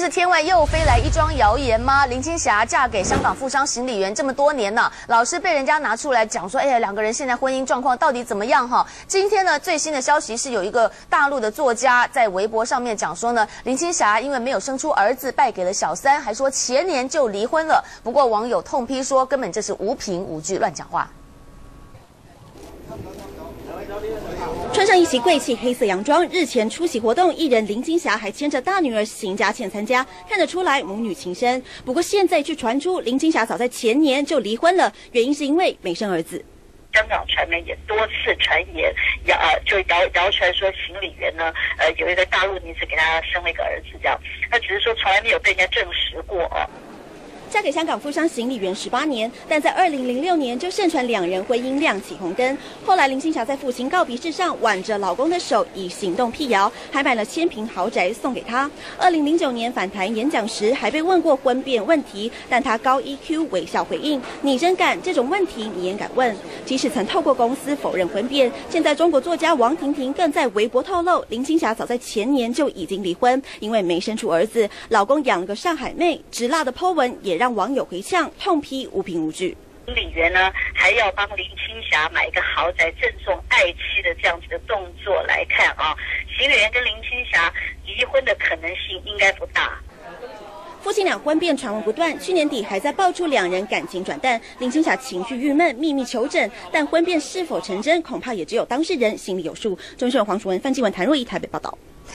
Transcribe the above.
是天外又飞来一桩谣言吗？林青霞嫁给香港富商行李员这么多年了，老是被人家拿出来讲说，两个人现在婚姻状况到底怎么样哈？今天呢，最新的消息是有一个大陆的作家在微博上面讲说呢，林青霞因为没有生出儿子，败给了小三，还说前年就离婚了。不过网友痛批说，根本这是无凭无据乱讲话。 穿上一袭贵气黑色洋装，日前出席活动，艺人林青霞还牵着大女儿邢佳倩参加，看得出来母女情深。不过现在却传出林青霞早在前年就离婚了，原因是因为没生儿子。 香港传媒也多次传言，谣传说行李员呢，有一个大陆女子给他生了一个儿子，这样，那只是说从来没有被人家证实过哦。 嫁给香港富商行李员18年，但在2006年就盛传两人婚姻亮起红灯。后来林青霞在父亲告别式上挽着老公的手，以行动辟谣，还买了1000坪豪宅送给他。2009年返台演讲时，还被问过婚变问题，但他高 EQ 微笑回应：“你真敢，这种问题你也敢问？”即使曾透过公司否认婚变，现在中国作家王婷婷更在微博透露，林青霞早在前年就已经离婚，因为没生出儿子，老公养了个上海妹，直辣的 po 文也让网友回呛，痛批无凭无据。 行李员呢，还要帮林青霞买一个豪宅赠送爱妻的这样子的动作来看啊，行李员跟林青霞离婚的可能性应该不大。 夫妻俩婚变传闻不断，去年底还在爆出两人感情转淡，林青霞情绪郁闷，秘密求诊，但婚变是否成真，恐怕也只有当事人心里有数。中视黄淑文、范继文、谭若仪台北报道。